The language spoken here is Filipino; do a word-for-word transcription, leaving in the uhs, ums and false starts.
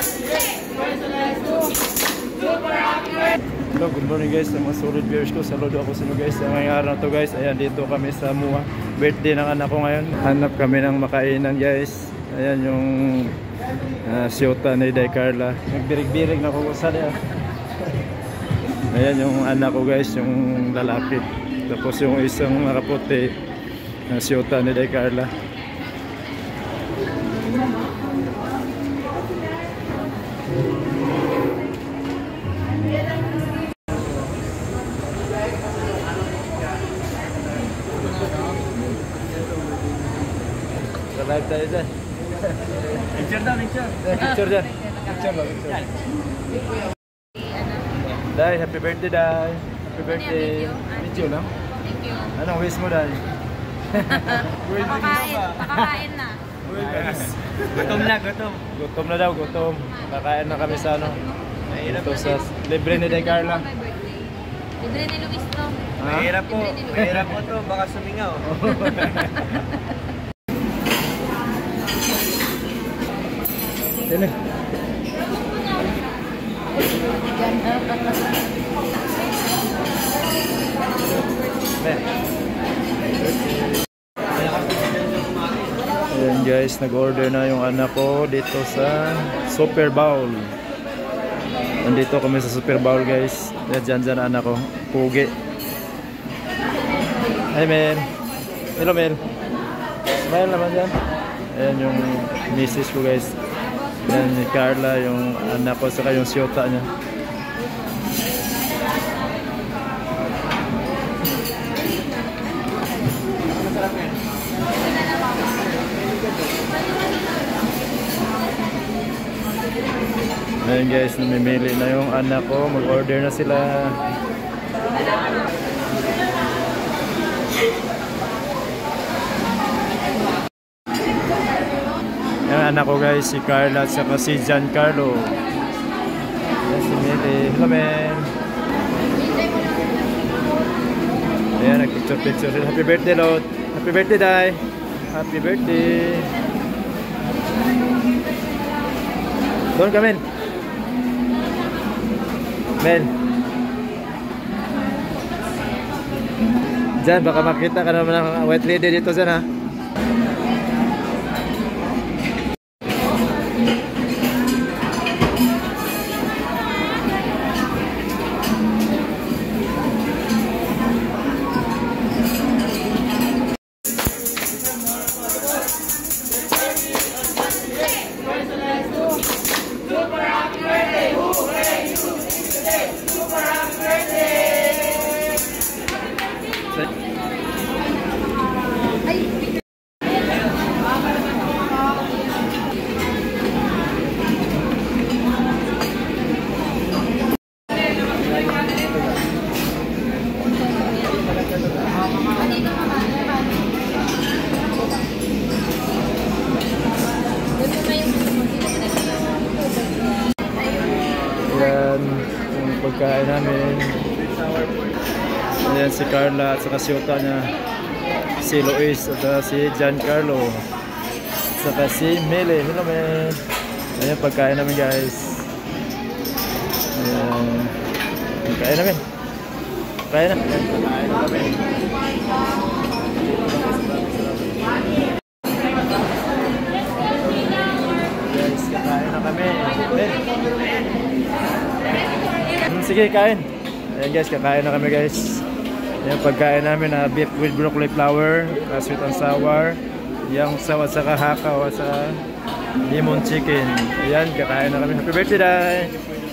Hello, good morning guys, sa mga solid viewers ko. Saludo ako sa inyo guys. Sa ngayong araw na to guys, ayan, dito kami sa Mua. Birthday ng anak ko ngayon. Hanap kami ng makainan guys. Ayan yung uh, siyota ni Day Carla. Nagbirig-birig na ko sa niya. Ayan yung anak ko guys, yung lalaki. Tapos yung isang nakaputi na uh, siyota ni Day Carla. Live tayo dyan. Picture daw, picture. Picture dyan. Picture daw, picture. Day, happy birthday, Day. Happy birthday. Video lang? Thank you. Anong wish mo, Day? Makakain. Makakain na. Gutom na, gutom. Gutom na daw, gutom. Kakain na kami sa ano. Ito sa libre ni Day Carla. Libre ni Luis to. Mahirap po. Mahirap po to. Baka sumingaw. Ini. Ayan guys, nag-order na yung anak ko dito sa Super Bowl. Nandito kami sa Super Bowl guys. Diyan dyan anak ko, pugi. Hi Mel. Hello Mel. Smile naman dyan. Ayan yung misis ko guys. Yan ni Carla, yung anak ko, saka yung siyota niya. Ayan guys, namimili na yung anak ko. Mag-order na sila. Yung anak ko guys, si Carla at saka si Giancarlo. Yes, si Mili. Hello man. Ayan, nag-picture-picture. Happy birthday Lord. Happy birthday Day. Happy birthday. Doon ka Mel. Mel. Diyan, baka makita ka naman ng white lady dito dyan ha. Ayan yung pagkain namin. Ayan si Carla at saka si Ota niya, si Luis at si Giancarlo at saka si Mele. Hello man. Ayan pagkain namin guys. Ayan pagkain namin. Pagkain na. Pagkain na kami. Guys, kakain na kami. Sige, kain. Ayan guys, kakain na kami guys. Ayan pagkain namin na uh, beef with broccoli flour, uh, sweet and sour, yung sawa at saka hakaw at saka lemon chicken. Ayan, kakain na kami. Happy birthday Day!